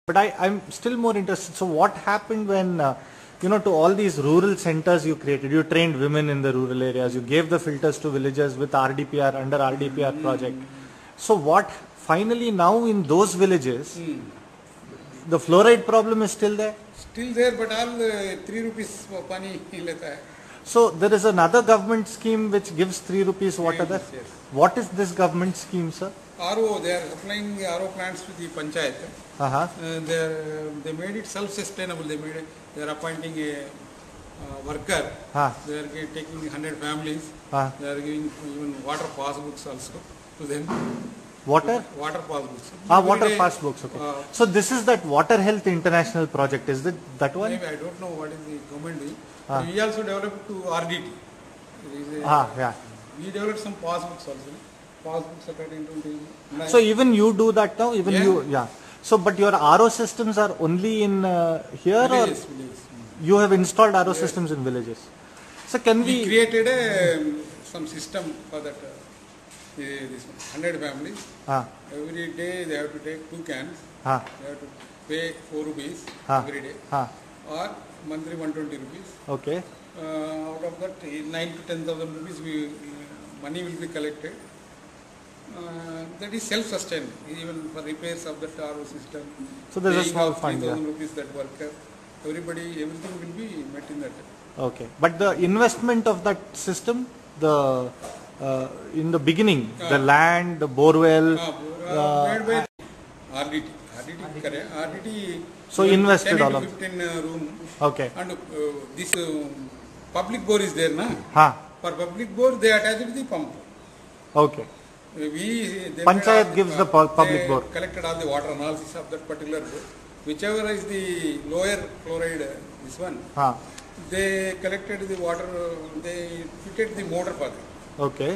But I'm still more interested. So what happened when, to all these rural centers you created, you trained women in the rural areas, you gave the filters to villages with RDPR, under RDPR project. So what finally now in those villages, the fluoride problem is still there? Still there, but all 3 rupees pani leta hai. So there is another government scheme which gives 3 rupees water there. Yes. What is this government scheme, sir? RO, they are supplying RO plants to the panchayat. They made it self-sustainable. They are appointing a worker. They are taking 100 families. They are giving even water passbooks also to them. Water? Water passbooks. Water passbooks. Okay. So this is that Water Health International project. Is it that one? Maybe I don't know what is the government doing. We also developed to RDT. Yeah. We developed some passbooks also. Passbooks according to. So even you do that now? Even you? Yeah. So, but your RO systems are only in here, villages, or you have installed RO systems in villages? So can we created some system for that. This 100 families. Every day they have to take 2 cans. They have to pay 4 rupees every day. Or monthly 120 rupees. Okay. Out of that, 9 to 10,000 rupees money will be collected. That is self-sustained, even for repairs of the RO system. So there's a small fund. 3,000 rupees that worker. Everything will be met in that. Okay. But the investment of that system, in the beginning, the land, the borewell. Made by RDT. RDT. So invested all of 15 room. Okay. And this public bore is there, na? For public bore, they attached the pump. Okay. Panchayat gives the public bore. Collected all the water analysis of that particular bore. Whichever is the lower fluoride, this one. They collected the water. They fitted the motor for it. Okay.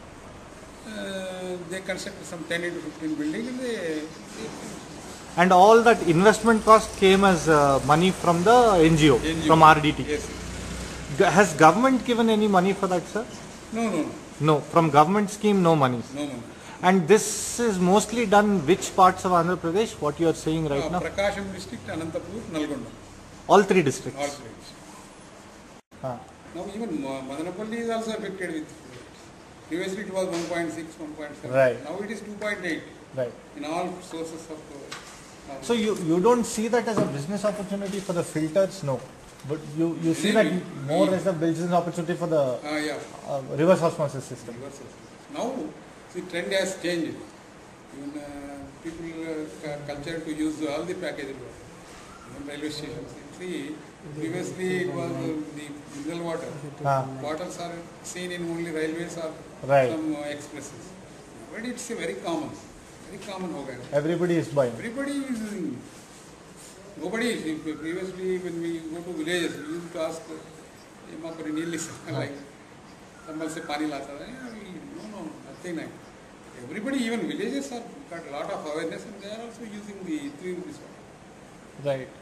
They constructed some 10 to 15 buildings. And all that investment cost came as money from the NGO. From RDT. Yes. Has government given any money for that, sir? No. No, from government scheme, no money. No money. And this is mostly done which parts of Andhra Pradesh? What you are saying right now? Prakasam district, Anantapur, Nalgonda. All 3 districts. All 3 districts. Now even Madanapalli is also affected with. Previously it was 1.6, 1.7. Right. Now it is 2.8. Right. In all sources of. So you don't see that as a business opportunity for the filters? No. But you see that more as a business opportunity for the reverse osmosis system. Now the trend has changed. Even people culture to use all the packaged water. Even railway stations. See, previously it was the mineral water. Bottles are seen in only railways or some expresses. But it's very common. Very common. Everybody is buying. Everybody is using. Nobody. Previously, when we go to villages, we used to ask, like, someone say, pani lata. No, nothing like. Everybody, even villages, have got a lot of awareness, and they are also using the 3 rupees water. Right.